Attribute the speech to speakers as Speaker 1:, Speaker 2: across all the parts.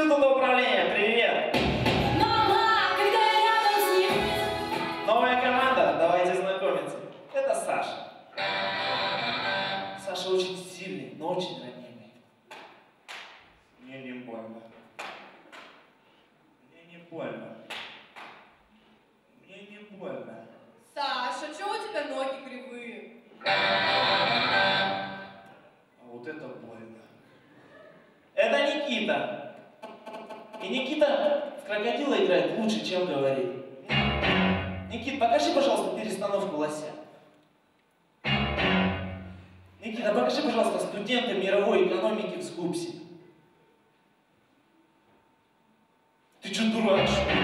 Speaker 1: института управления, привет!
Speaker 2: Мама, когда я рядом с ним?
Speaker 1: Новая команда, давайте знакомиться. Это Саша. Саша очень сильный, но очень ранимый. Мне не больно. Мне не больно. Мне не больно.
Speaker 2: Саша, чего у тебя ноги кривые?
Speaker 1: А вот это больно. Это Никита. И Никита в крокодила играет лучше, чем говорит. Никит, покажи, пожалуйста, перестановку лося. Никита, покажи, пожалуйста, студента мировой экономики в СГУПСе. Ты что, дурак, что ли?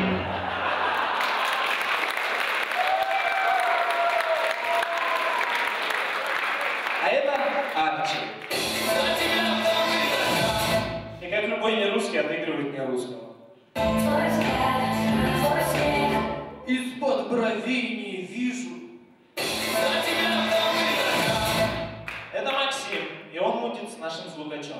Speaker 1: А это Арчи. И как любой нерусский отыгрывает нерусского.
Speaker 3: Из-под бровей не вижу.
Speaker 1: Это Максим, и он мутит с нашим звукачом.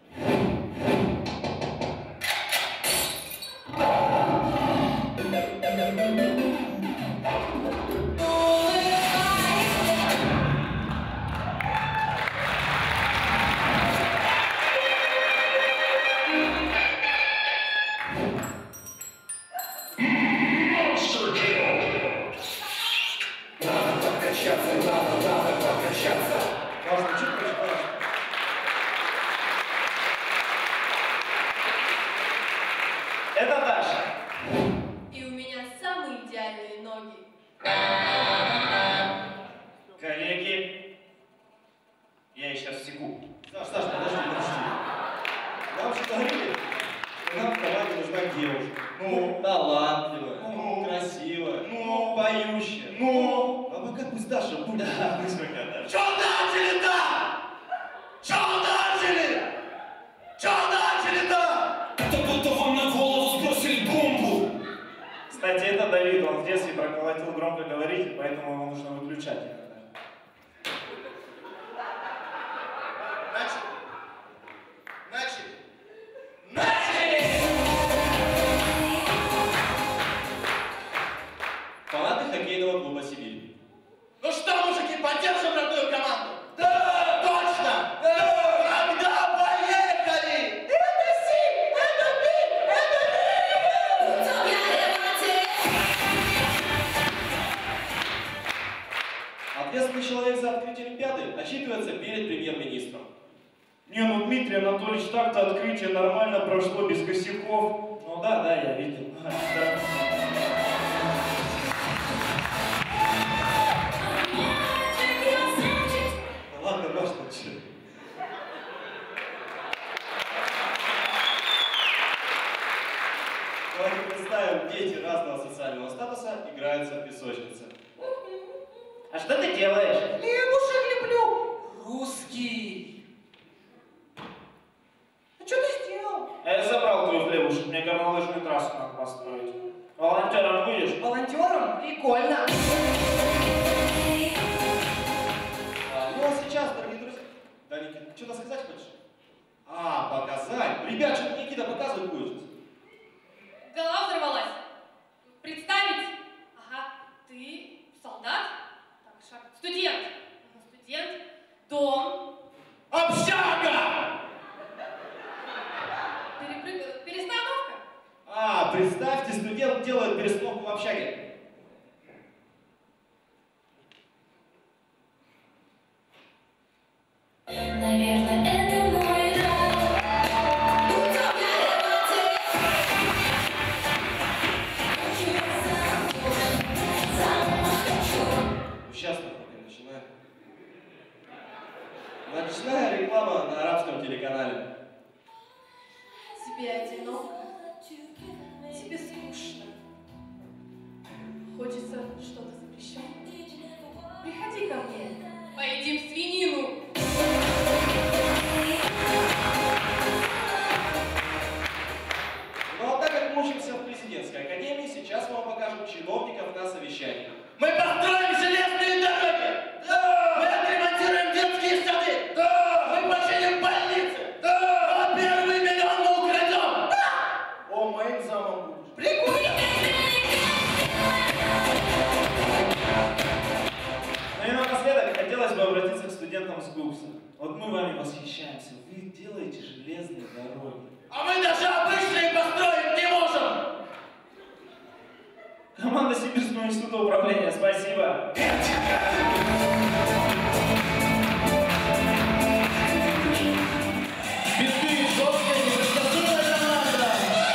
Speaker 1: Можно чуть прочитать? Это Даша.
Speaker 2: И у меня самые идеальные ноги.
Speaker 1: Коллеги, я их сейчас секу.
Speaker 4: Саш, подожди. Нам же говорили, что нам в команде нужна девушка.
Speaker 1: Ну,
Speaker 4: Талантливая,
Speaker 1: ну,
Speaker 4: красивая,
Speaker 1: ну,
Speaker 4: поющая.
Speaker 1: ну.
Speaker 4: А пока пусть Даша будет.
Speaker 1: Да, пусть пока Даша.
Speaker 4: Чё начали-то? Чё начали? Чё начали-то?
Speaker 3: Это будто вам на голову сбросили бомбу.
Speaker 1: Кстати, это Давид, он в детстве проколотил громкоговоритель, поэтому его нужно выключать иногда.
Speaker 4: Начали! Фанаты хоккейного клуба «Сибирь». Ну что, мужики, поддержим родную команду? Да! Точно! Да! Тогда поехали! Это Си! Это Би! Это Ми! Ответственный человек за открытие Олимпиады отчитывается перед премьер-министром.
Speaker 1: Не, ну Дмитрий Анатольевич, так-то открытие нормально прошло, без косяков.
Speaker 4: Ну да, я видел.
Speaker 1: Да.
Speaker 4: Ладно, можно что. Давайте представим, дети разного социального статуса играются в песочнице.
Speaker 1: А что ты делаешь?
Speaker 3: Хлебушек люблю. Русский. А что ты сделал?
Speaker 1: Я забрал твой хлебушек, мне горнолыжную трассу надо построить. Волонтером будешь?
Speaker 3: Волонтером? Прикольно.
Speaker 4: Ну а сейчас, дорогие друзья... Да, Никита, что-то сказать хочешь? А, показать? Ребят, что Никита показывать будет?
Speaker 2: Голова взорвалась. Представить? Ага, ты солдат? Так, шаг. Студент. Ага, студент. Дом.
Speaker 4: Общага!
Speaker 2: Перестановка.
Speaker 4: А, представьте, студент делает перестановку в общаге.
Speaker 5: Наверное, это мой рай.
Speaker 4: Сейчас только начинаю. Ночная реклама на арабском телеканале.
Speaker 2: Тебе одиноко. Тебе скучно. Хочется что-то запрещенное. Приходи ко мне. Поедим свинину.
Speaker 4: Ну а так как мы учимся в президентской академии, сейчас мы вам покажем чиновников на совещании.
Speaker 3: Мы построим железные дороги. Да. Мы отремонтируем детские сады. Да. Мы починим больницы. Да. А первый миллион мы украдем. Да. постройки.
Speaker 4: А мы даже обычные построить не можем!
Speaker 1: Команда Сибирского института управления, спасибо.
Speaker 3: Бисквит, жесткая, непредсказуемая команда!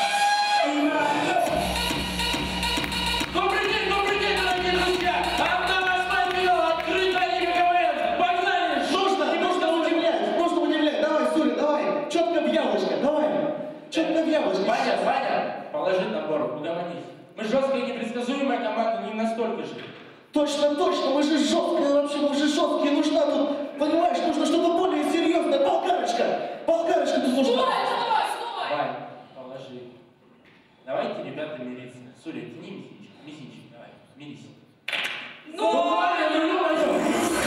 Speaker 3: Добрый день, дорогие друзья! Автомат Спайквилл, открытая Лига КВН! Погнали!
Speaker 6: Нужно удивлять. Давай, Суля, давай. Четко в яблочко, давай. Четко в яблочко.
Speaker 3: Ваня, положи набор, угомонись. Мы жесткая и непредсказуемая команда, не настолько же.
Speaker 6: Точно, мы же жесткие вообще, мы же жесткие. Нужна тут, понимаешь, нужно что-то более серьезное. Болгарочка тут нужна.
Speaker 2: Стой!
Speaker 3: Вань, положи. Давайте, ребята, мириться. Суля, тяни мизинчик, давай, мирись. Ваня, ну ё-моё!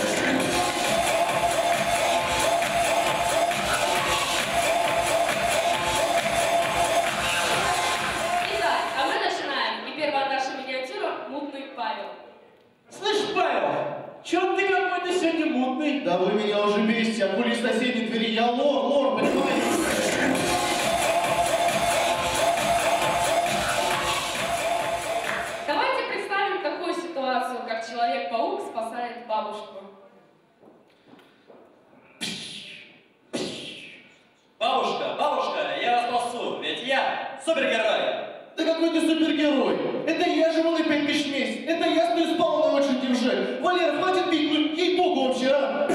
Speaker 2: Итак, а мы начинаем. И первая наша миниатюра «Мутный Павел».
Speaker 3: Слышь, Павел, чё ты какой-то сегодня мутный?
Speaker 6: Да вы меня уже бесите, а кули с соседней двери. Я лор, понимаете?
Speaker 2: Давайте представим такую ситуацию, как Человек-паук спасает бабушку.
Speaker 4: Бабушка, я вас спасу, ведь я супергерой!
Speaker 6: Да какой ты супергерой. Это я живу на 5000 в месяц. Это я стою с Павловной на очереди уже. Валера, хватит бить, ну ей-богу вообще, а?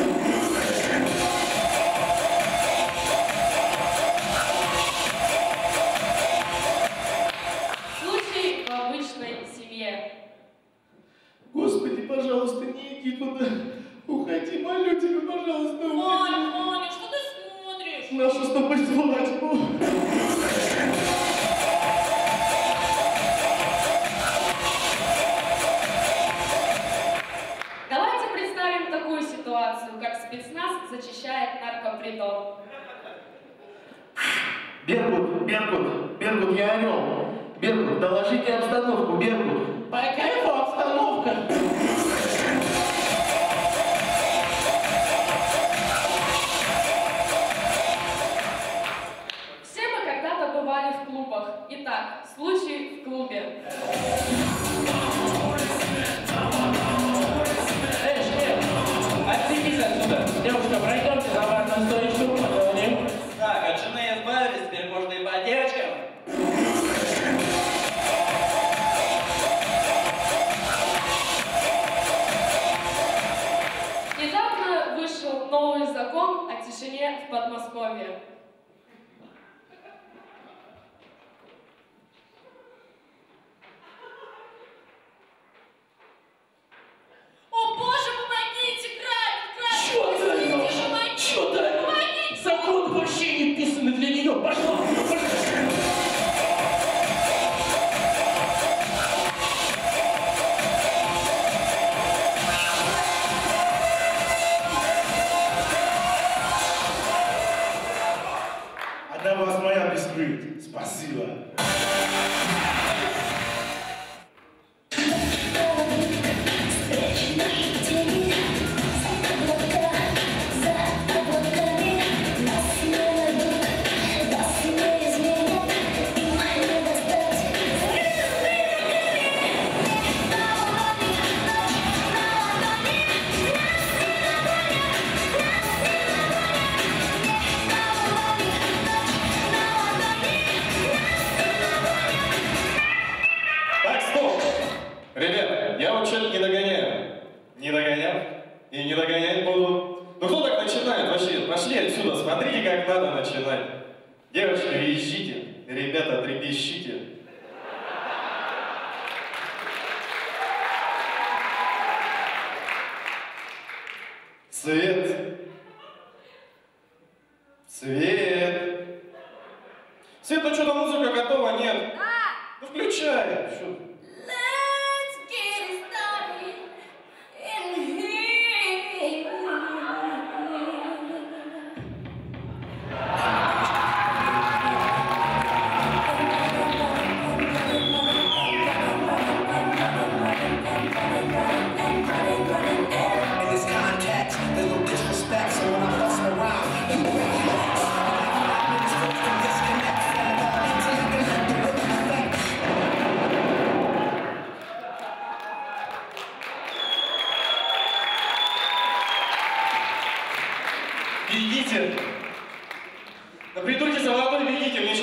Speaker 2: Случай в обычной семье.
Speaker 6: Господи, пожалуйста, не иди туда. Уходи, молю тебя, пожалуйста, уходи.
Speaker 2: Ваня, что ты смотришь?
Speaker 6: Нашу с тобой свадьбу.
Speaker 2: Давайте представим такую ситуацию, как спецназ зачищает наркопритон.
Speaker 6: Беркут, я орел. Беркут, доложите обстановку, Беркут.
Speaker 3: По кайфу обстановка.
Speaker 2: Все мы когда-то бывали в клубах. Итак, случай в клубе.
Speaker 3: Отцепись отсюда. Девушка, пройдемте за барную стойку, поговорим.
Speaker 4: Так, от жены избавились, теперь можно и по девочкам.
Speaker 2: Недавно вышел новый закон о тишине в Подмосковье. О боже, помогите, грабят!
Speaker 3: Чё ты? Закон вообще не писанный для нее. Пошла.
Speaker 1: А для вас моя бисквит. Спасибо.
Speaker 7: Так, стоп! Ребят, я вот что-то не догоняю. Не догонял? И не догонять буду. Ну кто так начинает вообще? Пошли отсюда, смотрите, как надо начинать. Девочки, визжите. Ребята, трепещите. Свет. Свет. Свет, ну что-то музыка готова, нет? Ну включай. Что?
Speaker 5: Let's get it started in here.
Speaker 8: In this context, there's no disrespect, so when I'm fussing around, you relax. 5 minutes first,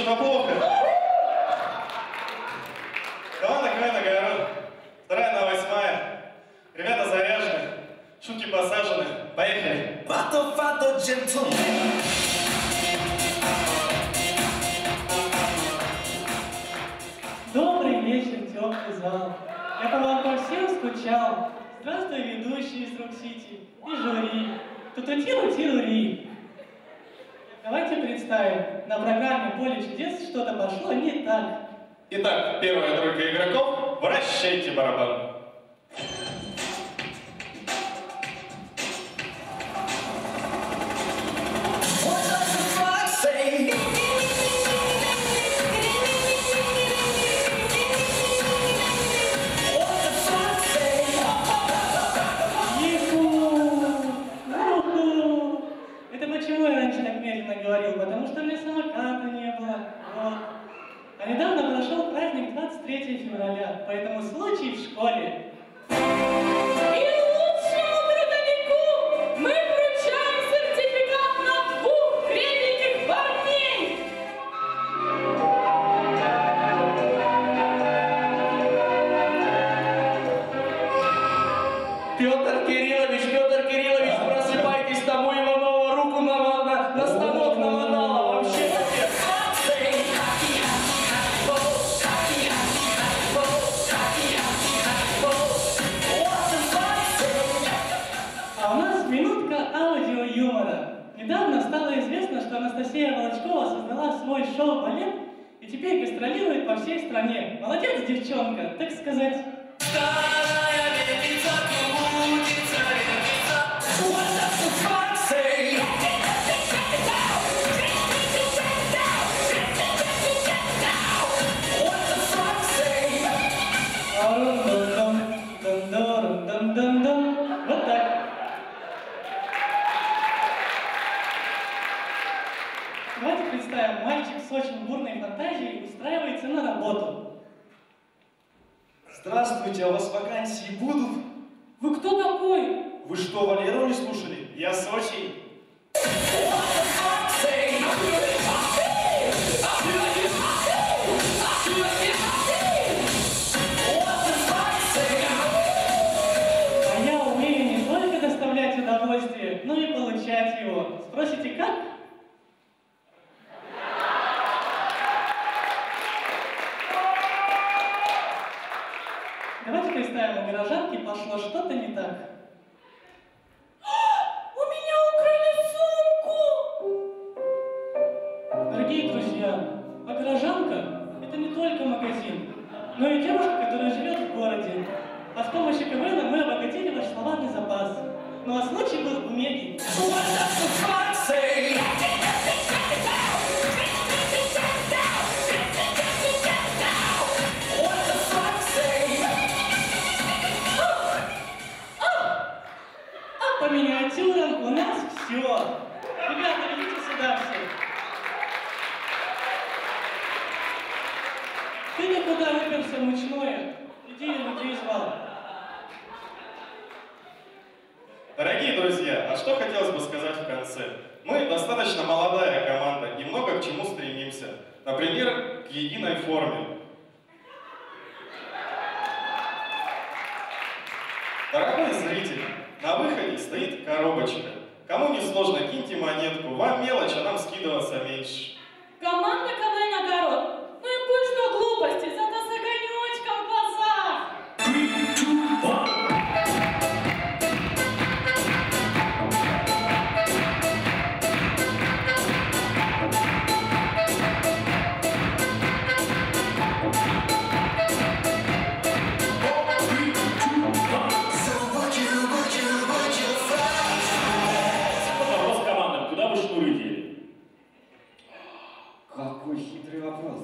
Speaker 7: что плохо. Команда КВН «Огород». 2 на 8. Ребята заряжены, шутки посажены. Поехали.
Speaker 8: Добрый вечер, теплый зал. Я по вам по всем скучал. Здравствуй, ведущий из Рок-Сити и жюри. Туту-тиру-тиру-ри. Давайте представим, на программе «Поле чудес» что-то пошло не так.
Speaker 7: Итак, первая тройка игроков. Вращайте барабан.
Speaker 8: Почему я раньше так медленно говорил? Потому что у меня самоката не было. Вот. А недавно прошел праздник 23 февраля, поэтому случай в школе.
Speaker 2: И лучшему трудовику мы вручаем сертификат на 2 кремненьких парней.
Speaker 3: Петр Кириллович, просыпайтесь, тому Иванова руку на станок намотала, вообще капец.
Speaker 8: А у нас минутка аудио-юмора. Недавно стало известно, что Анастасия Волочкова создала свой шоу-балет и теперь гастролирует по всей стране. Молодец, девчонка, так сказать. Вот так. Давайте представим, мальчик с очень бурной фантазией устраивается на работу.
Speaker 1: Здравствуйте, а у вас вакансии будут?
Speaker 2: Вы кто такой?
Speaker 1: Вы что, Валеру не слушали? Я Сочи.
Speaker 8: А я умею не только доставлять удовольствие, но и получать его. Спросите, как? Давайте представим, у горожанки пошло что-то не так.
Speaker 2: У меня украли сумку!
Speaker 8: Дорогие друзья, а горожанка – это не только магазин, но и девушка, которая живет в городе. А с помощью КВН мы обогатили ваш словарный запас. Ну а случай был у Меги. По миниатюрам у нас все. Ребята, идите сюда все. Ты никуда выперся, мучное. Иди и людей звал.
Speaker 7: Дорогие друзья, а что хотелось бы сказать в конце? Мы достаточно молодая команда и много к чему стремимся. Например, к единой форме. Дорогой зритель, на выходе стоит коробочка. Кому не сложно, киньте монетку. Вам мелочь, а нам скидываться меньше.
Speaker 2: Команда КВН «Огород». Ну и пусть что глупости, зато с огонечком в глазах.
Speaker 3: Вопрос командам, куда вы шнуры дели?
Speaker 6: Какой хитрый вопрос.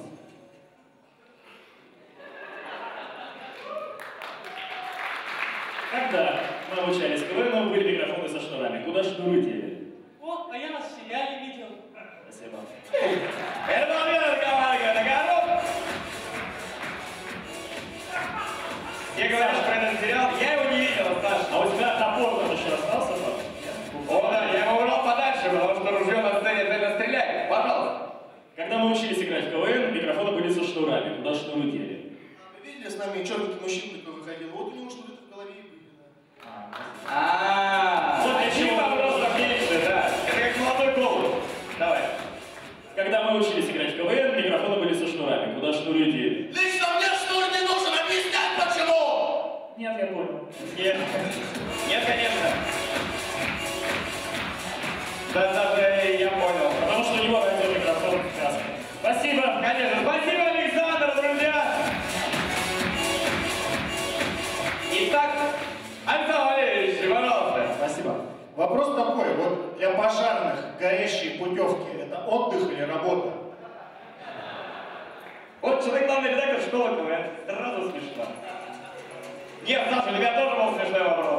Speaker 3: Когда мы обучались КВН, были микрофоны со шнурами. Куда шнуры дели?
Speaker 8: О, а я вас в сериале видел.
Speaker 3: Спасибо.
Speaker 7: Это Валера, команда «Огород». Я говоришь про этот сериал, я его не видел, Саша.
Speaker 3: А у тебя топор там еще остался, Паш?
Speaker 4: О, да, я его убрал подальше, потому что ружье на сцене цельно стреляет. Пожалуйста.
Speaker 3: Когда Когда мы учились играть в КВН, микрофоны были со шнурами, куда шнуры дели.
Speaker 6: Вы видели, с нами черненький мужчина такой выходил, вот у него шнуры в голове и были.
Speaker 3: Вот для чего вопрос отличный, да. Это как молодой голубь. Давай. Когда мы учились играть в КВН, микрофоны были со шнурами, куда шнуры дели.
Speaker 4: Лично мне шнур не нужен, объяснять почему!
Speaker 3: Нет, я понял.
Speaker 1: Нет. Нет, конечно. Да, даже я понял.
Speaker 3: Потому что у него радиомикрофон красный. Спасибо.
Speaker 1: Конечно. Спасибо, Александр, друзья. Итак, Александр Валерьевич, пожалуйста.
Speaker 3: Спасибо.
Speaker 6: Вопрос такой, вот для пожарных горящие путевки – это отдых или работа?
Speaker 1: Вот человек, главный редактор школы КВН. Сразу смешно. Нет, Саша, у тебя тоже был смешной вопрос.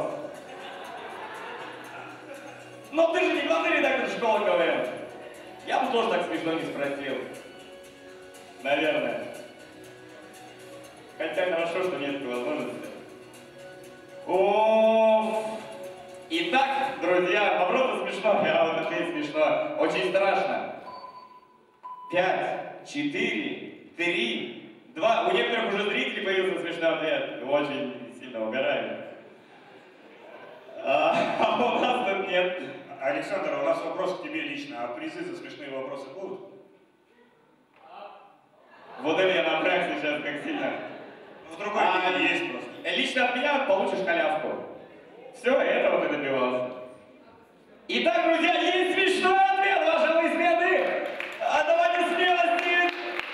Speaker 1: Но ты же не главный редактор школы КВН. Я бы тоже так смешно не спросил. Наверное. Хотя хорошо, что нет такой возможности. О. Итак, друзья, вопрос смешно, а вот ответ смешно. Очень страшно. 5, 4, 3, 2. У некоторых уже зрителей появился смешной ответ. Очень сильно угораем. А у нас тут нет.
Speaker 9: Александр, у нас вопрос к тебе лично. А призы за смешные вопросы будут?
Speaker 1: Вот это я напрягся сейчас как сильно.
Speaker 9: В другой виде есть просто.
Speaker 1: Лично от меня получишь халявку. Все, этого ты добивался. Итак, друзья, есть смешной ответ, ваши лысины. А давайте смелости.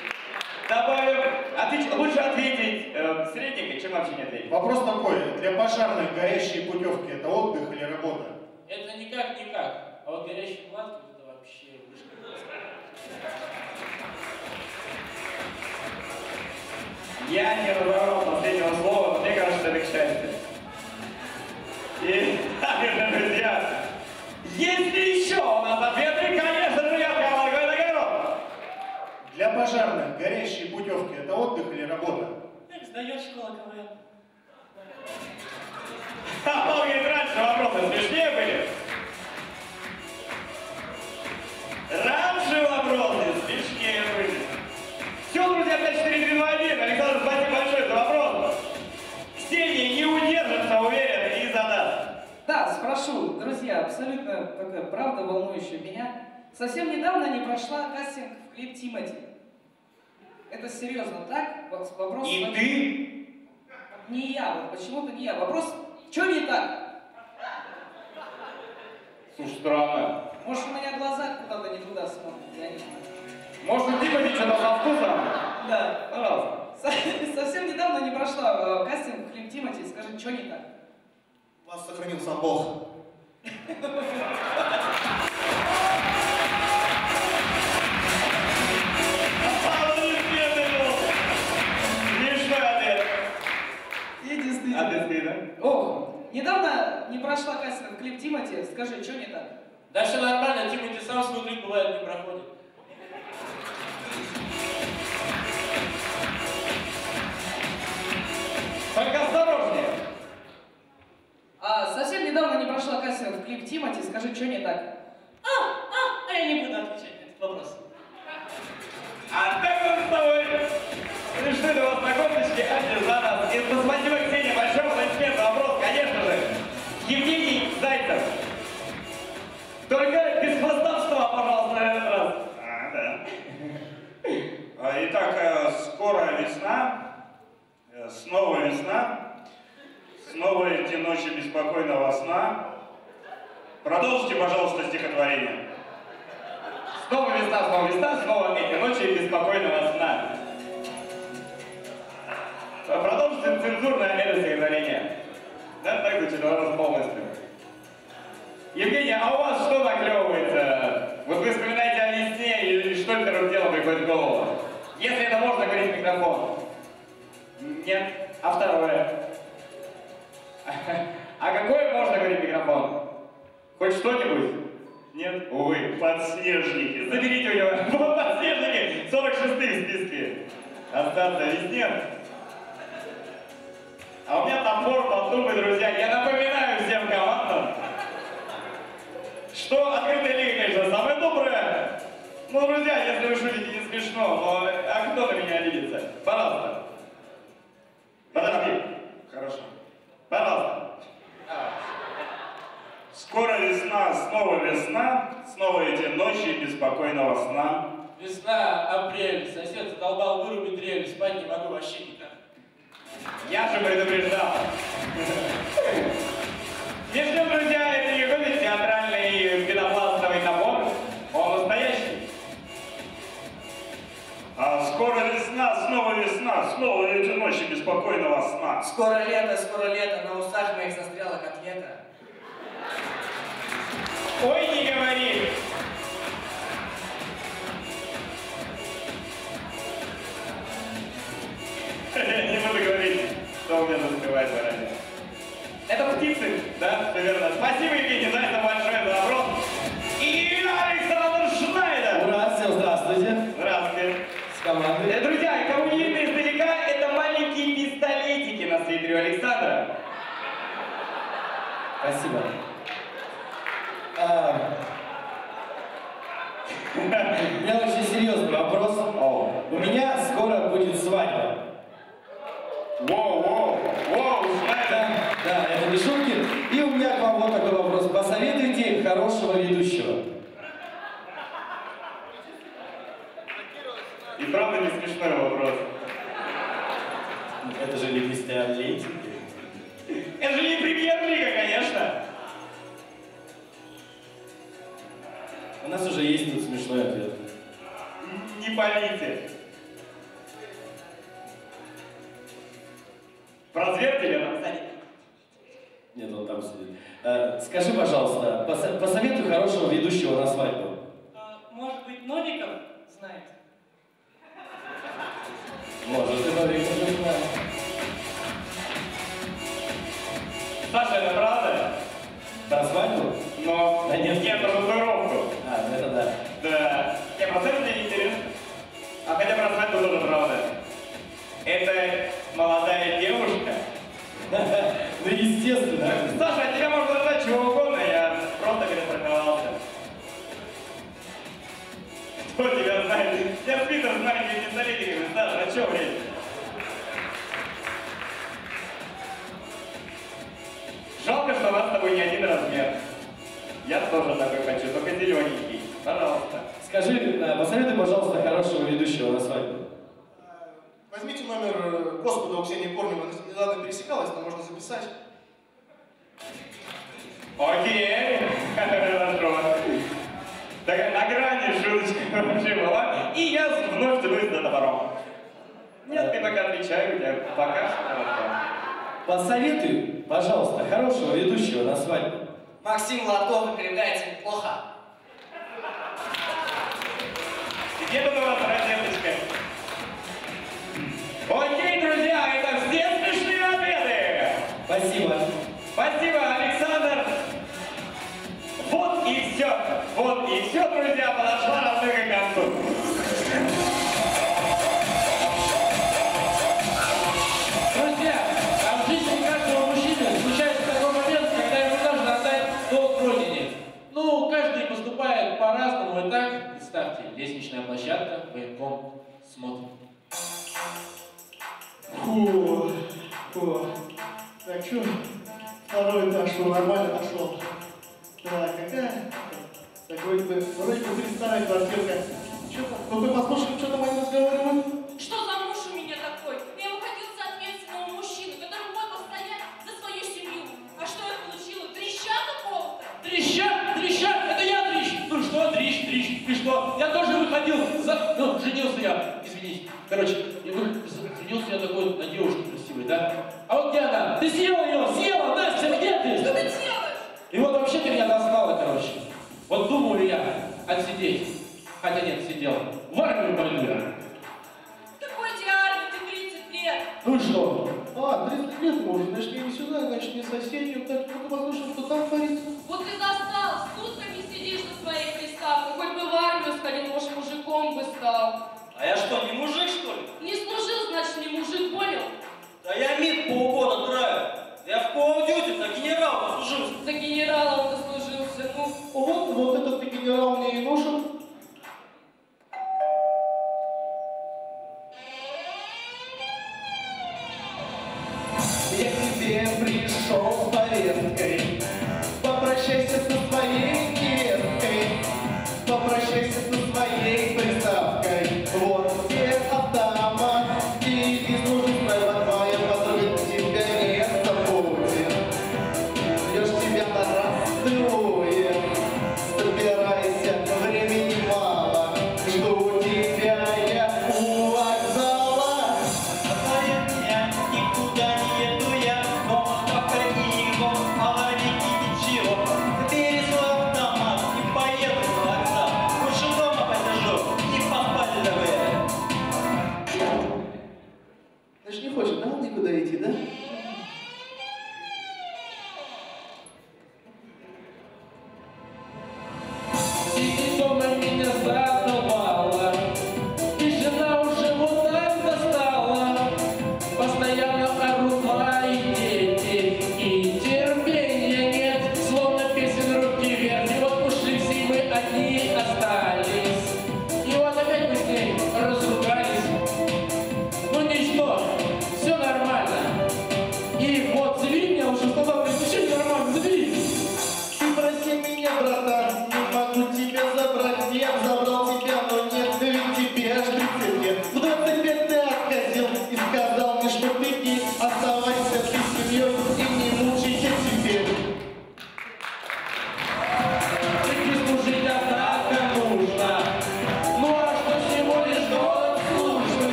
Speaker 1: Добавим. Лучше ответить средненько, чем вообще не ответить.
Speaker 6: Вопрос такой, для пожарных горящие путевки – это отдых или работа?
Speaker 3: Это никак. А вот горящий платки это вообще вышка.
Speaker 1: Я не разобрал последнего слова, но мне кажется, это к счастью. И, друзья, есть ли еще у нас ответы? Конечно же, я командой нагород.
Speaker 6: Для пожарных горящие путевки – это отдых или работа?
Speaker 8: Как сдает школа КВН.
Speaker 1: А он говорит, раньше вопросы смешнее были. Раньше вопросы смешнее были. Все, друзья, 5, 4, 3, 2, 1. Александр, спасибо большое за вопрос. Ксения не удержится, уверен, и задаст.
Speaker 10: Да, спрошу. Друзья, абсолютно такая правда, волнующая меня. Совсем недавно не прошла кастинг в клип Тимати. Это серьезно, так? Вопрос...
Speaker 1: И ты?
Speaker 10: Не я, вот почему-то не я. Вопрос, что не так?
Speaker 1: Слушай, странно.
Speaker 10: Может, у меня глаза куда-то не туда смотрят, я не знаю.
Speaker 1: Может, у Тимати что-то со вкусом?
Speaker 10: Да.
Speaker 1: Пожалуйста.
Speaker 10: Совсем недавно не прошла кастинг в клип Тимати. Скажи, что не так?
Speaker 6: Вас сохранил сам Бог.
Speaker 10: Ох, недавно не прошла кастинг в клип Тимати. Скажи, что не так?
Speaker 3: Да все нормально, Тимати сам свой клип бывает не проходит.
Speaker 1: Только осторожнее.
Speaker 10: Совсем недавно не прошла кастинг в клип Тимати. Скажи, что не так?
Speaker 8: Я не буду отвечать на этот вопрос.
Speaker 1: А так вот с тобой решили вас на косточке, Анне за нас. И спасибо, Ксения, большой аплодисмент. Вопрос, конечно же, Евгений Зайцев. Только без хвостовства, пожалуйста, на этот раз.
Speaker 9: Да. Итак, скоро весна, снова весна, снова эти ночи беспокойного сна. Продолжите, пожалуйста, стихотворение.
Speaker 1: Снова весна, снова эти ночи беспокойного сна. Продолжите цензурное это стихотворение. Да, так звучит вопрос полностью. Евгений, а у вас что наклевывается? Вот вы вспоминаете о весне или что первым делом приходит в голову? Если это можно говорить в микрофон. Нет. А второе? А какое можно говорить в микрофон? Хоть что-нибудь? Нет? Увы.
Speaker 9: Подснежники.
Speaker 1: Заберите у него. Подснежники! 46-й в списке. Остаться весне. А у меня топор, подумай, друзья. Я напоминаю всем командам, что открытая лига, конечно, самая добрая. Ну, друзья, если вы шутите не смешно,
Speaker 9: снова весна, снова эти ночи беспокойного сна.
Speaker 3: Весна, апрель, сосед задолбал, выруби дрель, спать не могу вообще никак.
Speaker 1: Я же предупреждал. Между тем, друзья, это не выглядит театральный пенопластовый набор, он настоящий.
Speaker 9: А скоро весна, снова эти ночи беспокойного сна.
Speaker 10: Скоро лето, на усах моих застряла котлета.
Speaker 1: Ой, не говори. Я не буду говорить, что у меня заспевает по радио. Это птицы, да, все верно. Спасибо, Евгений, за это большое за вопрос. И Александр Шнайдер.
Speaker 6: Ура, всем здравствуйте.
Speaker 1: Здравствуйте.
Speaker 6: С командой.
Speaker 1: Друзья, кому не видно издалека, это маленькие пистолетики на свитере у Александра.
Speaker 6: Спасибо. У меня очень серьезный вопрос. У меня скоро будет свадьба.
Speaker 1: Воу, Шнайдер.
Speaker 6: Да, это не шутки. И у меня к вам вот такой вопрос. Посоветуйте хорошего ведущего.
Speaker 1: И правда не смешной вопрос.
Speaker 6: Это же не пистолетики.
Speaker 1: Это же не премьер-лига, конечно.
Speaker 6: У нас уже есть тут смешной ответ.
Speaker 1: Не палите. В разведке там сзади.
Speaker 6: Нет, он там сидит. Скажи, пожалуйста, посоветуй хорошего ведущего на свадьбу.
Speaker 8: Может быть, Новиков знаете?
Speaker 6: Может, и Новиков не знаю.
Speaker 1: Саша, это правда?
Speaker 6: Про свадьбу?
Speaker 1: Но
Speaker 6: Да нет.
Speaker 1: про татуировку.
Speaker 6: А, это да.
Speaker 1: Да. Я просто это мне интересно. А хотя про свадьбу тоже правда. Это молодая девушка.
Speaker 6: Ну, естественно.
Speaker 1: Саша, от тебя можно ждать чего угодно, я просто перестраховался. Кто тебя знает? Я Питер с маленькими пистолетиками. Саша, а чё, блядь? Жалко, что у нас с тобой не один размер. Я тоже такой хочу, только зелененький. Пожалуйста.
Speaker 6: Скажи, посоветуй, пожалуйста, хорошего ведущего на свадьбу.
Speaker 11: Возьмите номер Господа у Ксении Корнева. Недавно пересекалась, но можно записать.
Speaker 1: Окей. Хорошо. Так, на грани шуточка вообще была. И я вновь тянусь за топором. Нет, ты пока отвечай, у тебя пока что хорошо.
Speaker 6: Посоветуй, пожалуйста, хорошего ведущего на свадьбу.
Speaker 10: Максим Лотков окрепляется неплохо.
Speaker 1: Где тут у вас розеточка? Окей, друзья, это все смешные ответы.
Speaker 6: Спасибо.
Speaker 1: Спасибо, Александр. Вот и все, друзья, подошла разыгрыша к концу.
Speaker 3: Друзья, а в жизни каждого мужчины случается такой момент, когда ему нужно отдать долг родине. Ну, каждый поступает по-разному, и так, представьте, лестничная площадка, военком, смотрим.
Speaker 6: Фу. Так что, второй этаж, что нормально нашел. Так, какая? Такой бы, вроде бы представить квартирка. Что там? Ну-ка послушаем, что там они разговаривают.
Speaker 2: Что за муж у меня такой? Я выходил за ответственного мужчину, который мог постоять за свою семью. А что я получила? Дрища какого-то?
Speaker 3: Треща? Это я трещ! Ну что, трещ, и что? Я тоже выходил за... Ну, женился я, извините. Короче, женился я такой на девушке красивой, да? А вот где она? Ты съела ее? Съела? Настя, где ты?
Speaker 2: Что ты делаешь?
Speaker 3: И вот вообще ты меня достала, короче. Вот думал ли я отсидеть? Хотя нет, сидел. В армию пойду я.
Speaker 2: Какой тебе армии? Ты 30 лет.
Speaker 3: Ну и что?
Speaker 6: 30 лет можно, значит, не сюда, значит, не соседнюю. Так, ну-ка послушаем, что там творится.
Speaker 2: Вот ты достал, сутками сидишь на своей приставке. Хоть бы в армию сходил, может, мужиком бы стал.
Speaker 4: А я что, не мужик, что ли?
Speaker 2: Не служил, значит, не мужик, понял?
Speaker 4: Да я МИД полгода драю. Я в Call of Duty за генерала дослужился.
Speaker 2: За генерала он дослужился, ну.
Speaker 6: Вот этот ты генерал мне и нужен. Я к тебе пришел с повесткой. Попрощайся со своей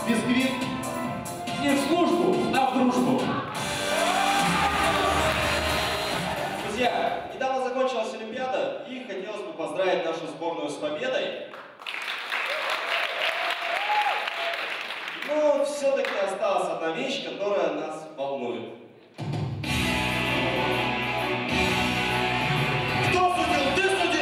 Speaker 6: бисквит.
Speaker 3: Не в службу, а в дружбу.
Speaker 4: Друзья, недавно закончилась Олимпиада, и хотелось бы поздравить нашу сборную с победой. Но все-таки осталась одна вещь, которая нас волнует. Кто судил? Ты судил!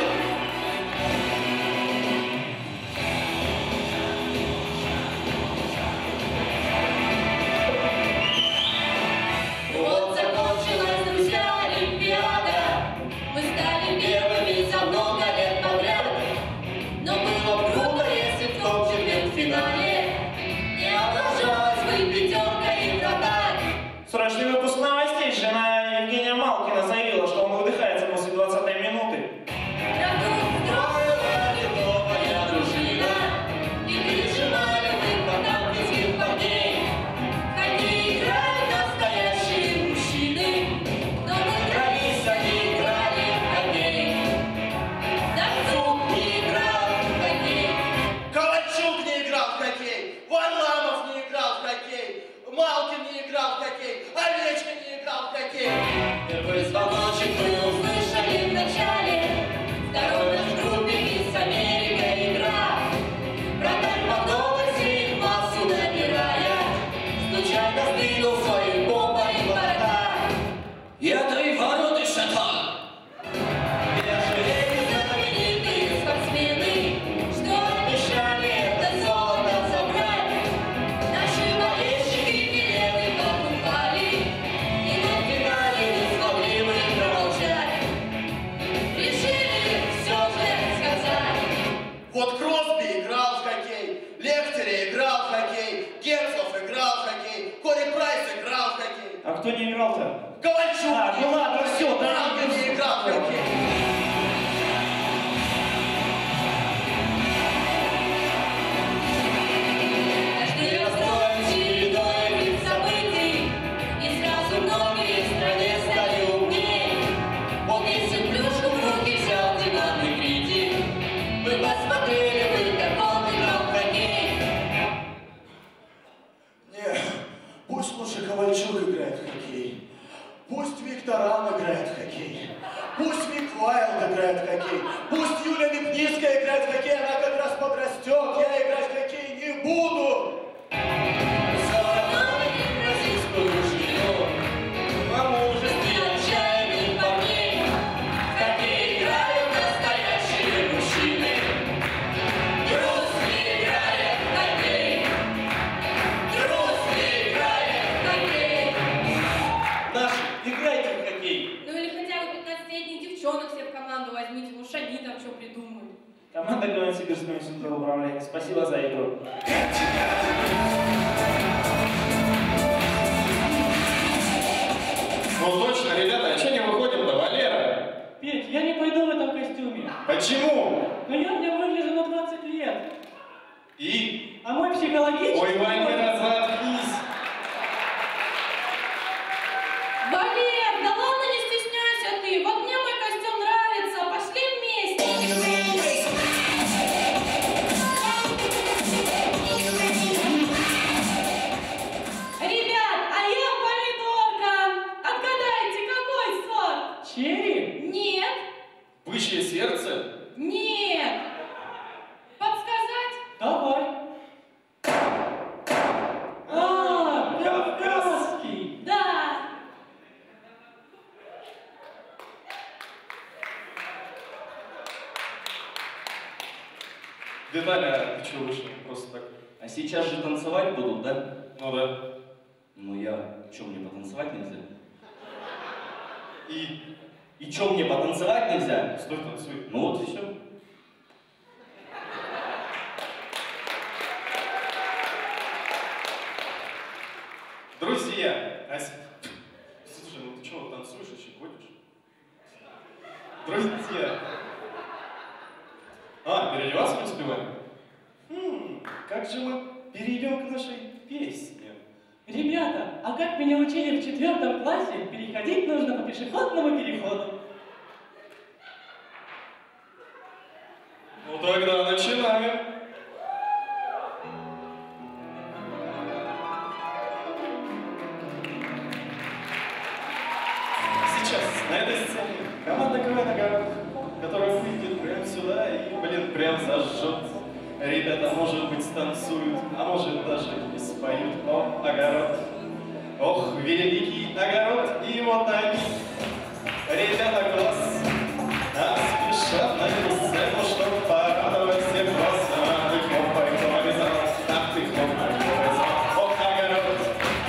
Speaker 5: Вот закончилась, друзья, Олимпиада. Мы стали первыми за много лет подряд. Но было бы круто, если в том четвертьфинале не облажалась бы пятерка и вратарь.
Speaker 1: Срочный выпуск новостей. Жена Евгения Малкина заявила, что он выдыхается после 20-й минуты.
Speaker 5: Строила новая дружина, и переживали мы потапкинских парней. Хоккей играют настоящие мужчины, но мы дрались, они играли в хоккей. Давцук не играл в хоккей.
Speaker 4: Ковальчук не играл в хоккей, Варламов не играл в хоккей, Малкин не играл в хоккей, Овечкин не играл в хоккей.
Speaker 5: Первый звоночек мы услышали в начале. Второй наш в группе из Америка игра. Вратарь подумался их массу набирая, случайно сдвинул свою бомбой ворота.
Speaker 3: И это и ворота шатан.
Speaker 5: Эти знаменитые спортсмены, что обещали это золото забрать. Наши болельщики билеты покупали, и на финале не смогли мы промолчать. Решили все же сказать.
Speaker 4: Вот Кросби играл в хоккей, Лехтери играл в хоккей, Герцов играл в хоккей, Кори Прайс играл в хоккей.
Speaker 1: А кто не играл-то?
Speaker 4: Ковальчук
Speaker 1: А, ну ладно, все, да.
Speaker 4: Малкин не играл в хоккей.
Speaker 5: Каждый расстроен чередой этих событий, и сразу многие в стране стали умнее. Вот если б плюшку в руки взял диванный критик, мы посмотрели бы, как он играл в хоккей.
Speaker 4: Не, пусть лучше Ковальчук играет в хоккей, пусть Виктор Ан играет в хоккей, пусть Мик Вайлд играет в хоккей, пусть Юлия Лепницкая играет в хоккей, она как раз подрастет, я играть в хоккей не буду.
Speaker 5: Российскую дружину, во мужестве отчаянных парней, в хоккей играют настоящие мужчины. Грустный играет в хоккей, грустный играет в хоккей.
Speaker 4: Наши, играйте в хоккей.
Speaker 2: Ну или хотя бы 15-летних девчонок себе в команду возьмите, уж они там что придумают.
Speaker 1: Команда Новосибирского института управления. Спасибо за игру.
Speaker 7: Ну точно, ребята, а что не выходим-то, Валера?
Speaker 8: Петь, я не пойду в этом костюме.
Speaker 7: Почему?
Speaker 8: Но я в нем выгляжу на 20 лет.
Speaker 7: И?
Speaker 8: А мой психологический...
Speaker 7: Ой, Валера, заткнись.
Speaker 2: Валер, да ладно, не стесняйся ты. Вот мне мой костюм нравится. Пошли вместе. Ребят, а я помидорка. Отгадайте, какой сорт?
Speaker 8: Черри?
Speaker 2: Нет.
Speaker 7: Бычье сердце?
Speaker 2: Нет. Подсказать?
Speaker 8: Давай. А, кавказский.
Speaker 2: Да.
Speaker 7: Виталя, ты что вышел? Просто так.
Speaker 4: А сейчас же танцевать будут, да?
Speaker 7: Ну да.
Speaker 4: Ну я, что, мне потанцевать нельзя?
Speaker 7: И?
Speaker 4: И что, мне потанцевать нельзя?
Speaker 7: Стой, танцуй.
Speaker 4: Ну вот и все.
Speaker 7: Друзья, слушай, ну ты что, танцуешь, еще ходишь? Друзья. Переодеваться не успеваем? Как же мы перейдем к нашей песне?
Speaker 8: Ребята, а как меня учили в 4 классе, переходить нужно по пешеходному переходу.
Speaker 7: Ну тогда начинаем. прям зажжет. Ребята, может быть, станцуют, а может даже и споют. О, огород, ох, великий огород, и вот они, ребята, класс, спешат на эту сцену, чтоб порадовать всех вас. Ах ты хлопай, хлопай, зал, ах ты хлопай, хлопай, зал, ох, огород.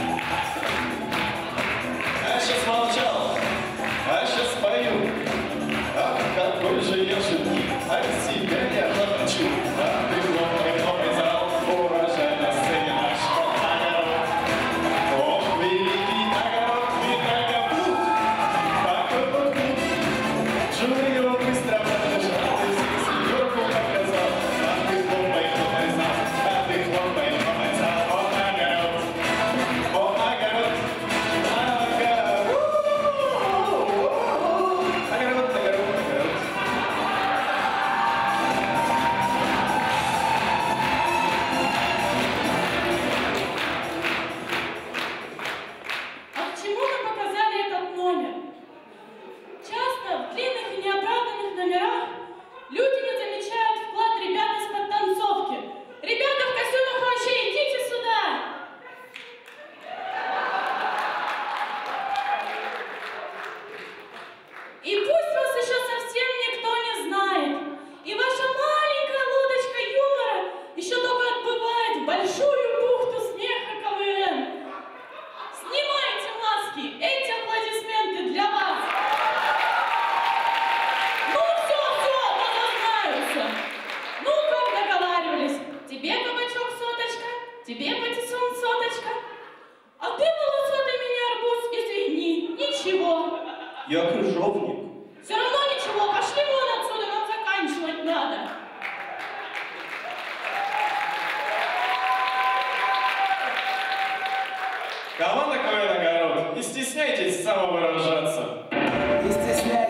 Speaker 7: А сейчас молчал, а сейчас пою. Ах, какой же я шутник, а себя я хочу. Ах ты хлопай, хлопай, зал, урожай на сцене наш огород. Ох, великий огород, виноград, такой вот тут. Жури его быстро пробежал, ты здесь сверху показал. Ах ты хлопай, хлопай, зал, ах ты хлопай, хлопай, зал, о, огород, о, огород, огород, огород, огород.
Speaker 2: А к чему мы показали этот номер? Часто в длинных и неоправданных номерах люди не замечают вклад ребят из подтанцовки. Ребята в костюмах вообще, идите сюда! И пусть вас еще совсем никто не знает, и ваша маленькая лодочка юмора еще только отбывает в большую бухту смеха КВН. Снимайте маски, эти аплодисменты для вас. Ну все, разознаются. Ну, как договаривались, тебе кабачок соточка, тебе патиссон соточка, а ты волосатый меня арбуз, извини, ничего.
Speaker 3: Я крыжовник.
Speaker 2: Все равно ничего, пошли вон отсюда, нам заканчивать надо.
Speaker 7: Команда КВН «Огород», не стесняйтесь самовыражаться.
Speaker 12: Не стесняйтесь.